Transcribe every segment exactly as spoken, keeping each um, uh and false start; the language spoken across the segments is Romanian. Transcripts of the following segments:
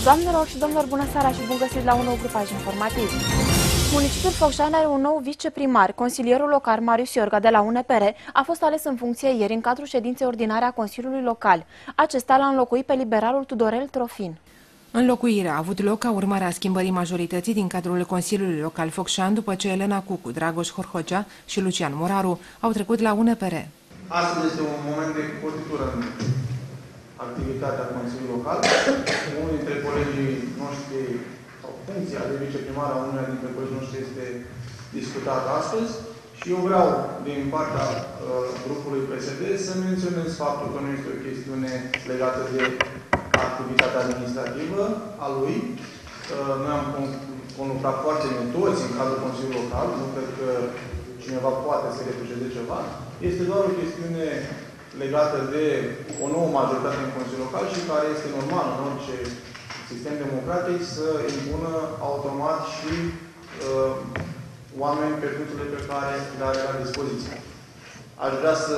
Doamnelor și domnilor, bună seara și bun găsit la un nou grupaj informativ. Municipiul Focșani are un nou viceprimar. Consilierul local Marius Iorga de la U N P R a fost ales în funcție ieri în cadrul ședinței ordinare a Consiliului Local. Acesta l-a înlocuit pe liberalul Tudorel Trofin. Înlocuirea a avut loc ca urmare a schimbării majorității din cadrul Consiliului Local Focșani după ce Elena Cucu, Dragoș Horhocea și Lucian Moraru au trecut la U N P R. Astăzi este un moment de cotitură în activitatea Consiliului Local. Unul dintre colegii noștri, sau funcția de viceprimar a unuia dintre colegii noștri este discutat astăzi și eu vreau, din partea uh, grupului P S D, să menționez faptul că nu este o chestiune legată de activitatea administrativă a lui. Uh, noi am conlucrat foarte mult toți în cadrul Consiliului Local, nu cred că cineva poate să reproșeze de ceva. Este doar o chestiune legată de o nouă majoritate în Consiliul Local și care este normal în orice sistem democratic să impună automat și uh, oameni pe funcțiile pe care le are la dispoziție. Aș vrea să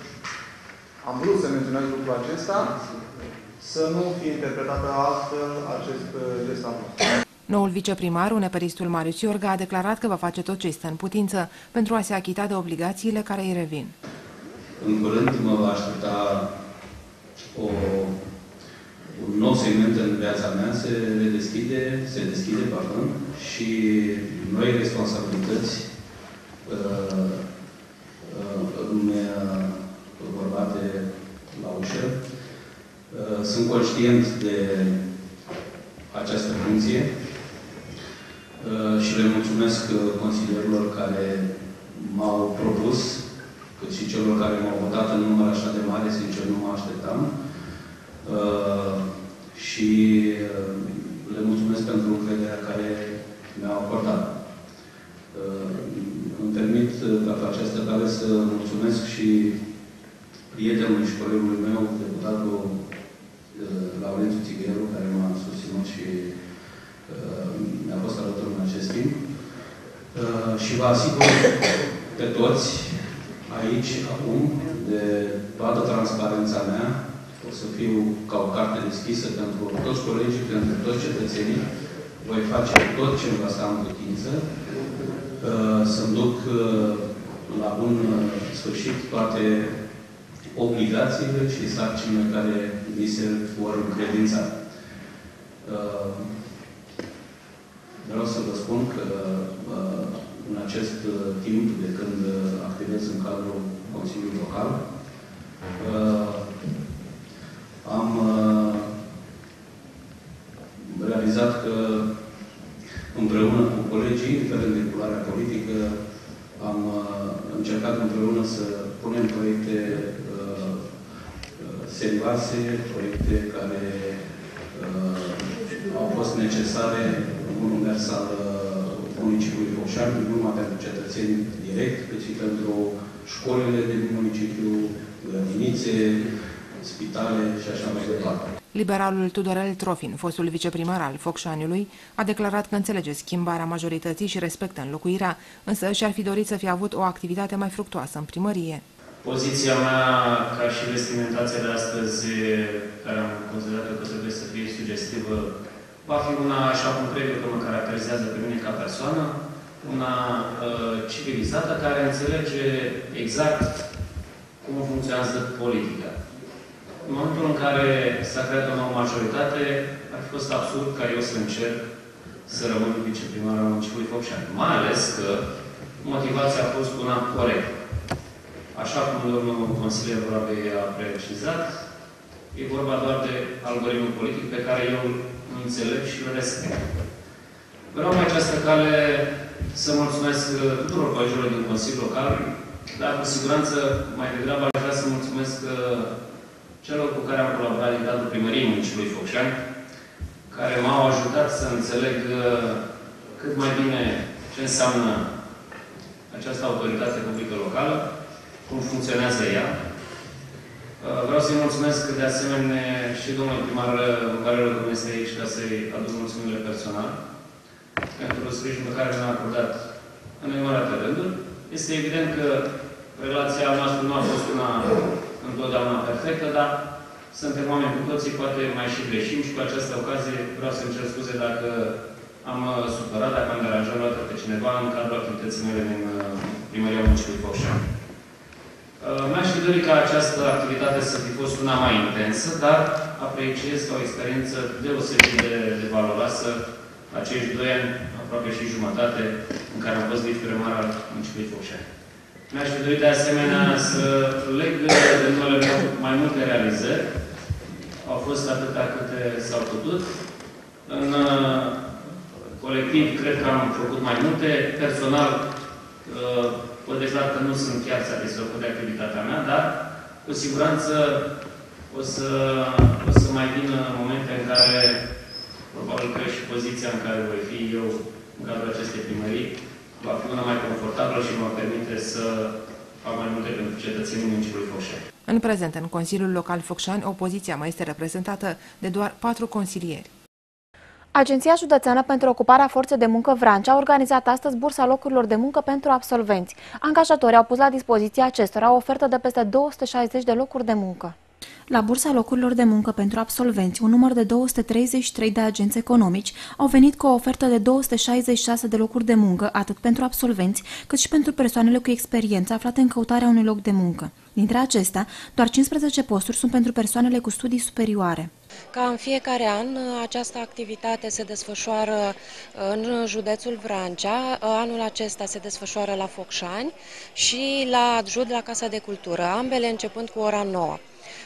am vrut să menționez lucrul acesta, să nu fie interpretată altfel acest gest al nostru. Noul viceprimar, uneperistul Marius Iorga, a declarat că va face tot ce este în putință pentru a se achita de obligațiile care îi revin. În curând mă va aștepta o, un nou segment în viața mea, se deschide, se deschide pardon, și noi responsabilități uh, uh, îmi vor bate la ușă. Uh, sunt conștient de această funcție uh, și le mulțumesc consilierilor care m-au propus, cât și celor care m-au votat în număr așa de mare, sincer nu mă așteptam. Uh, și uh, le mulțumesc pentru încrederea care mi-au acordat. Uh, îmi permit ca pe această cale să mulțumesc și prietenului și colegului meu, deputatul uh, Laurențiu Țigăieru, care m-a susținut și uh, mi-a fost alături în acest timp. Uh, și vă asigur pe toți aici, acum, de toată transparența mea, o să fiu ca o carte deschisă pentru toți colegii, pentru toți cetățenii. Voi face tot ce îmi va sta în putință, să-mi duc la bun sfârșit toate obligațiile și sarcinile care mi se vor încredința. Vreau să vă spun că în acest timp de când activez în cadrul Consiliului Local, am realizat că împreună cu colegii, indiferent de culoarea politică, am încercat împreună să punem proiecte serioase, proiecte care au fost necesare în unul mers al municipiului Focșani, nu numai pentru cetățeni direct, cât și pentru școlile din municipiu, grădinițe, spitale și așa mai departe. Liberalul Tudorel Trofin, fostul viceprimar al Focșaniului, a declarat că înțelege schimbarea majorității și respectă înlocuirea, însă și-ar fi dorit să fie avut o activitate mai fructuoasă în primărie. Poziția mea, ca și vestimentația de astăzi, care am considerat că trebuie să fie sugestivă, va fi una, așa cum cred că mă caracterizează pe mine ca persoană, una uh, civilizată, care înțelege exact cum funcționează politica. În momentul în care s-a creat o nouă majoritate, ar fi fost absurd ca eu să încerc să rămân viceprimar al municipiului Focșani. Mai ales că motivația a fost una corectă. Așa cum domnul consilier Vorabei a precizat, e vorba doar de algoritmul politic pe care eu îl înțeleg și îl respect. Vreau mai această cale să mulțumesc tuturor colegilor din Consiliul Local, dar cu siguranță mai degrabă aș vrea să mulțumesc celor cu care am colaborat din cadrul primăriei municipiului Focșani, care m-au ajutat să înțeleg cât mai bine ce înseamnă această autoritate publică locală, cum funcționează ea. Vreau să-i mulțumesc de asemenea și domnului primar Măgarelul, care este aici, ca să-i aduc mulțumirile personal pentru sprijinul pe care mi-a acordat în nenumărate rânduri. Este evident că relația noastră nu a fost una întotdeauna perfectă, dar suntem oameni cu toții, poate mai și greșim și cu această ocazie vreau să-mi cer scuze dacă am supărat, dacă am deranjat vreodată pe cineva în cadrul activității mele din Primăria Municipiului Focșani. Mi-aș fi dorit ca această activitate să fi fost una mai intensă, dar apreciez ca o experiență deosebit de, de valoroasă acești doi ani, aproape și jumătate, în care am fost viceprimar al Municipiului Focșani. Mi-aș fi dorit de asemenea să leg de numele meu mai multe realizări. Au fost atâtea câte s-au putut. În uh, colectiv, cred că am făcut mai multe. Personal, uh, pot declara că nu sunt chiar satisfăcut de activitatea mea, dar cu siguranță o să, o să mai vină momente în care, probabil că și poziția în care voi fi eu în cadrul acestei primării, va fi una mai confortabilă și mă permite să fac mai multe pentru cetățenii municipiului Focșani. În prezent, în Consiliul Local Focșani, opoziția mai este reprezentată de doar patru consilieri. Agenția Județeană pentru Ocuparea Forței de Muncă Vrancea a organizat astăzi bursa locurilor de muncă pentru absolvenți. Angajatorii au pus la dispoziție acestora o ofertă de peste două sute șaizeci de locuri de muncă. La bursa locurilor de muncă pentru absolvenți, un număr de două sute treizeci și trei de agenți economici au venit cu o ofertă de două sute șaizeci și șase de locuri de muncă, atât pentru absolvenți, cât și pentru persoanele cu experiență aflate în căutarea unui loc de muncă. Dintre acestea, doar cincisprezece posturi sunt pentru persoanele cu studii superioare. Ca în fiecare an, această activitate se desfășoară în județul Vrancea. Anul acesta se desfășoară la Focșani și la Jud, la Casa de Cultură, ambele începând cu ora nouă.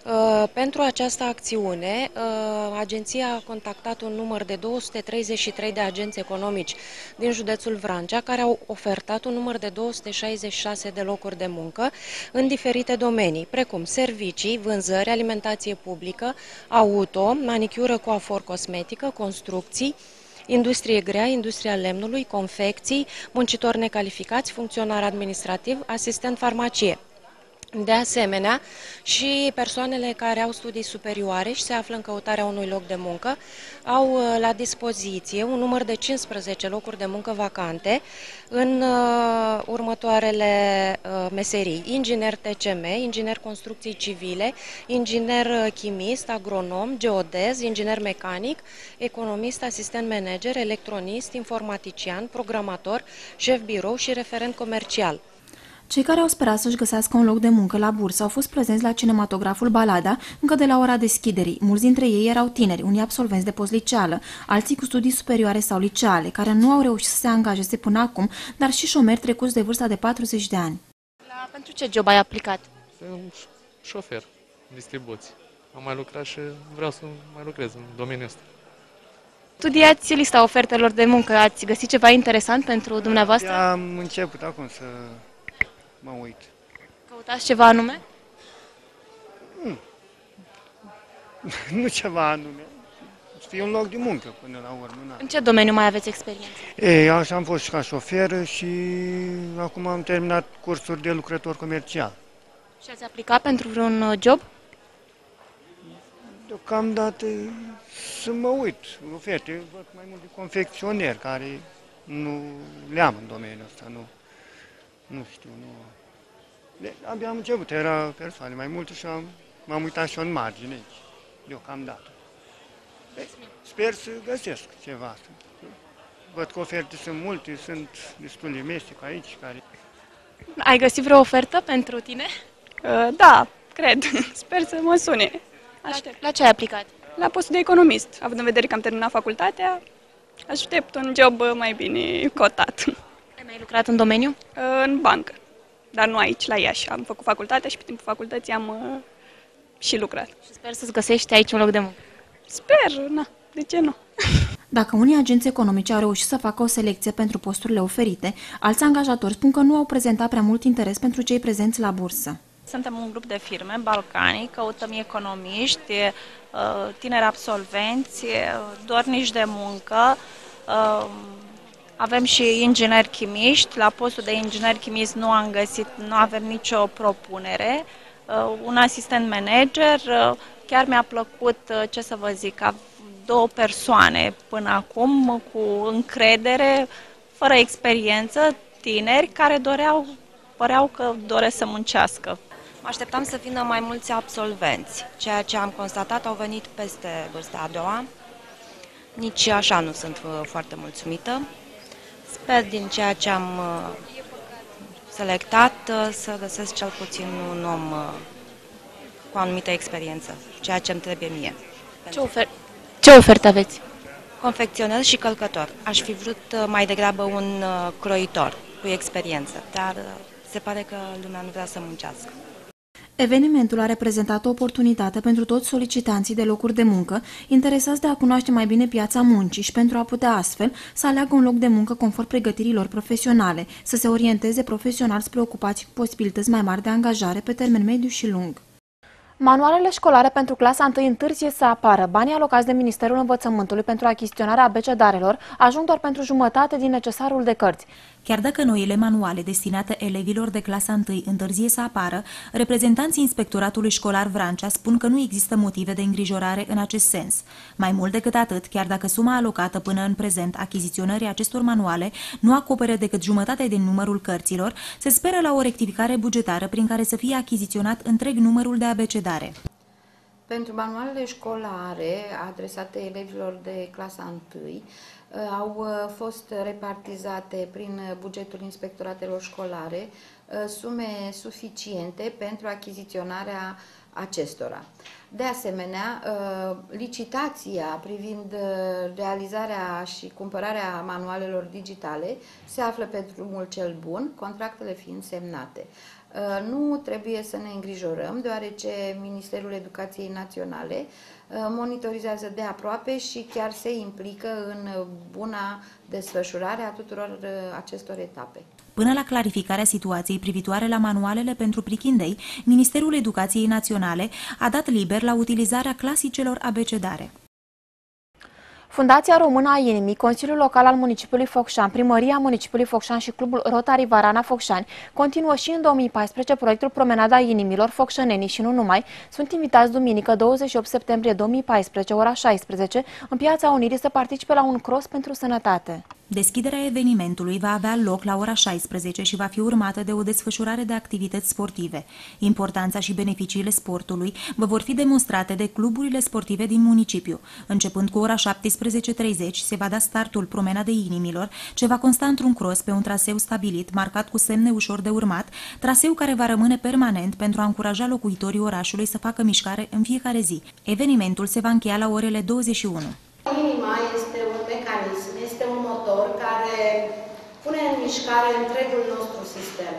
Pentru această acțiune, agenția a contactat un număr de două sute treizeci și trei de agenți economici din județul Vrancea, care au ofertat un număr de două sute șaizeci și șase de locuri de muncă în diferite domenii, precum servicii, vânzări, alimentație publică, auto, manicură, coafor, cosmetică, construcții, industrie grea, industria lemnului, confecții, muncitori necalificați, funcționar administrativ, asistent farmacie. De asemenea, și persoanele care au studii superioare și se află în căutarea unui loc de muncă au la dispoziție un număr de cincisprezece locuri de muncă vacante în uh, următoarele uh, meserii: inginer T C M, inginer construcții civile, inginer chimist, agronom, geodez, inginer mecanic, economist, asistent manager, electronist, informatician, programator, șef birou și referent comercial. Cei care au sperat să-și găsească un loc de muncă la bursă au fost prezenți la cinematograful Balada încă de la ora deschiderii. Mulți dintre ei erau tineri, unii absolvenți de postliceală, alții cu studii superioare sau liceale, care nu au reușit să se angajeze până acum, dar și șomeri trecuți de vârsta de patruzeci de ani. La, pentru ce job ai aplicat? Sunt șofer, distribuție. Am mai lucrat și vreau să mai lucrez în domeniul ăsta. Studiați lista ofertelor de muncă. Ați găsit ceva interesant pentru dumneavoastră? Am început acum să mă uit. Căutați ceva anume? Nu, nu ceva anume. Să fie un loc de muncă până la urmă. Na. În ce domeniu mai aveți experiență? Ei, așa am fost și ca șofer și acum am terminat cursuri de lucrător comercial. Și ați aplicat pentru vreun job? Deocamdată să mă uit. Oferte, văd mai mult de confecționeri care nu le am în domeniul ăsta, nu. Nu știu, nu. De, abia am început, era persoane mai multe și m-am uitat și eu în margine aici, deocamdată. De, sper să găsesc ceva. Văd că oferte sunt multe, sunt destul de mestec aici. Care... Ai găsit vreo ofertă pentru tine? Uh, da, cred. Sper să mă sune. Aștept. La, la ce ai aplicat? La postul de economist. Având în vedere că am terminat facultatea, aștept un job mai bine cotat. Ai mai lucrat în domeniu? În bancă, dar nu aici, la Iași. Am făcut facultatea și pe timpul facultății am uh, și lucrat. Și sper să-ți găsești aici un loc de muncă. Sper, na, de ce nu? Dacă unii agenți economici au reușit să facă o selecție pentru posturile oferite, alți angajatori spun că nu au prezentat prea mult interes pentru cei prezenți la bursă. Suntem un grup de firme balcanic, căutăm economiști, tineri absolvenți, dornici de muncă. Avem și ingineri chimiști. La postul de inginer chimist nu am găsit, nu avem nicio propunere. Un asistent manager, chiar mi-a plăcut, ce să vă zic, două persoane până acum cu încredere, fără experiență, tineri care doreau, păreau că doresc să muncească. Mă așteptam să vină mai mulți absolvenți. Ceea ce am constatat, au venit peste vârsta a doua. Nici așa nu sunt foarte mulțumită. Sper din ceea ce am selectat să găsesc cel puțin un om cu o anumită experiență, ceea ce îmi trebuie mie. Ce, ofer ce ofertă aveți? Confecționer și călcător. Aș fi vrut mai degrabă un croitor cu experiență, dar se pare că lumea nu vrea să muncească. Evenimentul a reprezentat o oportunitate pentru toți solicitanții de locuri de muncă interesați de a cunoaște mai bine piața muncii și pentru a putea astfel să aleagă un loc de muncă conform pregătirilor profesionale, să se orienteze profesional spre ocupații cu posibilități mai mari de angajare pe termen mediu și lung. Manualele școlare pentru clasa întâi întârzie să apară. Banii alocați de Ministerul Învățământului pentru achiziționarea abecedarelor ajung doar pentru jumătate din necesarul de cărți. Chiar dacă noile manuale destinate elevilor de clasa întâi întârzie să apară, reprezentanții Inspectoratului Școlar Vrancea spun că nu există motive de îngrijorare în acest sens. Mai mult decât atât, chiar dacă suma alocată până în prezent achiziționării acestor manuale nu acoperă decât jumătate din numărul cărților, se speră la o rectificare bugetară prin care să fie achiziționat întreg numărul de abecedare. Pentru manualele școlare adresate elevilor de clasa întâi, au fost repartizate prin bugetul inspectoratelor școlare sume suficiente pentru achiziționarea acestora. De asemenea, licitația privind realizarea și cumpărarea manualelor digitale se află pe drumul cel bun, contractele fiind semnate. Nu trebuie să ne îngrijorăm, deoarece Ministerul Educației Naționale monitorizează de aproape și chiar se implică în buna desfășurare a tuturor acestor etape. Până la clarificarea situației privitoare la manualele pentru prichindei, Ministerul Educației Naționale a dat liber la utilizarea clasicelor abecedare. Fundația Română a Inimii, Consiliul Local al Municipiului Focșani, Primăria Municipiului Focșani și Clubul Rotary Varana Focșani continuă și în două mii paisprezece proiectul Promenada Inimilor. Focșănenii și nu numai sunt invitați duminică douăzeci și opt septembrie două mii paisprezece, ora șaisprezece, în Piața Unirii să participe la un cross pentru sănătate. Deschiderea evenimentului va avea loc la ora șaisprezece și va fi urmată de o desfășurare de activități sportive. Importanța și beneficiile sportului vă vor fi demonstrate de cluburile sportive din municipiu. Începând cu ora șaptesprezece treizeci se va da startul Promenadei Inimilor, ce va consta într-un cross pe un traseu stabilit, marcat cu semne ușor de urmat, traseu care va rămâne permanent pentru a încuraja locuitorii orașului să facă mișcare în fiecare zi. Evenimentul se va încheia la orele douăzeci și unu. Inima este un mecanism, este un motor care pune în mișcare întregul nostru sistem.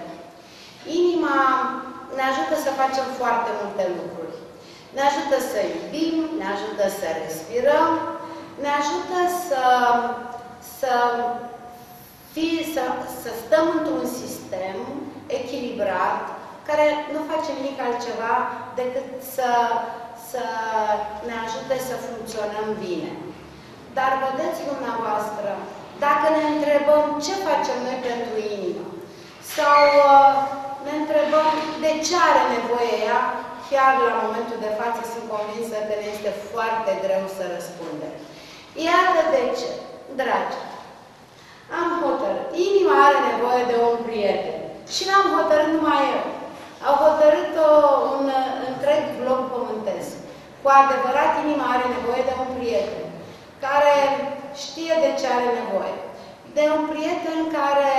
Inima ne ajută să facem foarte multe lucruri. Ne ajută să iubim, ne ajută să respirăm, ne ajută să, să, fie, să, să stăm într-un sistem echilibrat, care nu face nimic altceva decât să, să ne ajute să funcționăm bine. Dar vedeți dumneavoastră, dacă ne întrebăm ce facem noi pentru inimă, sau uh, ne întrebăm de ce are nevoie ea, chiar la momentul de față sunt convinsă că ne este foarte greu să răspundem. Iată de ce, dragi, am hotărât. Inima are nevoie de un prieten. Și n-am hotărât numai eu. Au hotărât-o un întreg glob pământesc. Cu adevărat, inima are nevoie de un prieten care știe de ce are nevoie. De un prieten care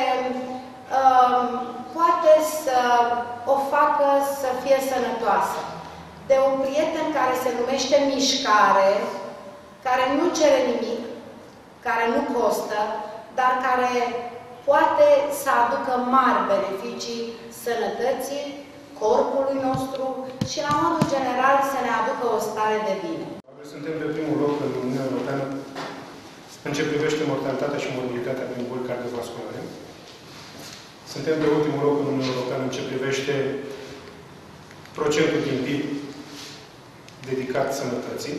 um, poate să o facă să fie sănătoasă. De un prieten care se numește mișcare, care nu cere nimic, care nu costă, dar care poate să aducă mari beneficii sănătății, corpului nostru și, la modul general, să ne aducă o stare de bine. Suntem pe primul loc în Uniunea Europeană în ce privește mortalitatea și morbilitatea prin boli cardiovasculare. Suntem pe ultimul loc în Uniunea Europeană în ce privește procentul din P I B dedicat sănătății.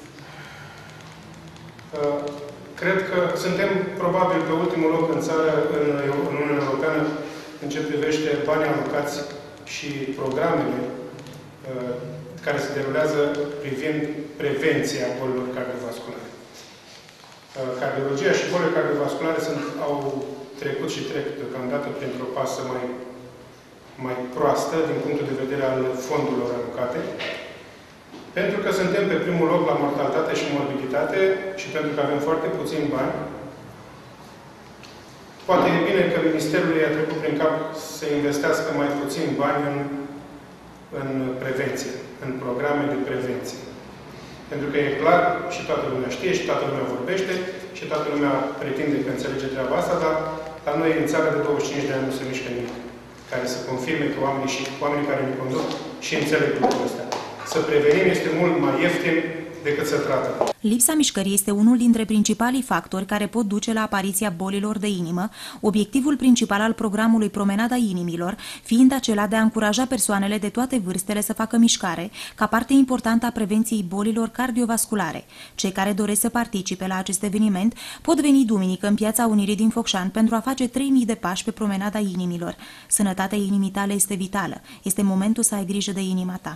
Cred că suntem probabil pe ultimul loc în țară, în Uniunea Europeană, în ce privește banii alocați și programele care se derulează privind prevenția bolilor cardiovasculare. Cardiologia și bolile cardiovasculare sunt, au trecut și trec deocamdată printr-o pasă mai mai proastă din punctul de vedere al fondurilor alocate, pentru că suntem pe primul loc la mortalitate și morbiditate și pentru că avem foarte puțini bani. Poate e bine că Ministerul i-a trecut prin cap să investească mai puțin bani în, în prevenție, în programe de prevenție. Pentru că e clar, și toată lumea știe, și toată lumea vorbește, și toată lumea pretinde că înțelege treaba asta, dar la noi în țară de douăzeci și cinci de ani nu se mișcă nimic care să confirme că oamenii și oamenii care ne conduc și înțeleg lucrurile astea. Să prevenim este mult mai ieftin decât să tratăm. Lipsa mișcării este unul dintre principalii factori care pot duce la apariția bolilor de inimă, obiectivul principal al programului Promenada Inimilor fiind acela de a încuraja persoanele de toate vârstele să facă mișcare, ca parte importantă a prevenției bolilor cardiovasculare. Cei care doresc să participe la acest eveniment pot veni duminică în Piața Unirii din Focșani pentru a face trei mii de pași pe Promenada Inimilor. Sănătatea inimii tale este vitală. Este momentul să ai grijă de inima ta.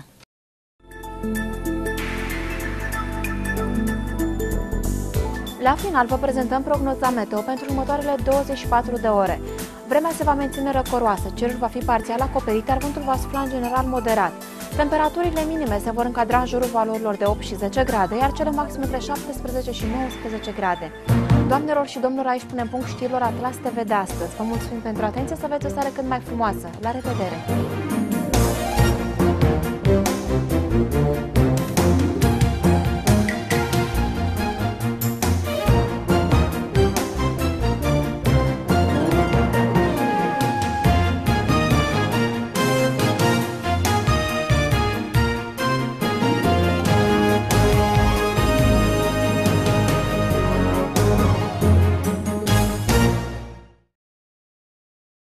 La final vă prezentăm prognoza meteo pentru următoarele douăzeci și patru de ore. Vremea se va menține răcoroasă, cerul va fi parțial acoperit, iar vântul va sufla în general moderat. Temperaturile minime se vor încadra în jurul valorilor de opt și zece grade, iar cele maxime între șaptesprezece și nouăsprezece grade. Doamnelor și domnilor, aici punem punct știrilor Atlas T V de astăzi. Vă mulțumim pentru atenție, să aveți o seară cât mai frumoasă. La revedere!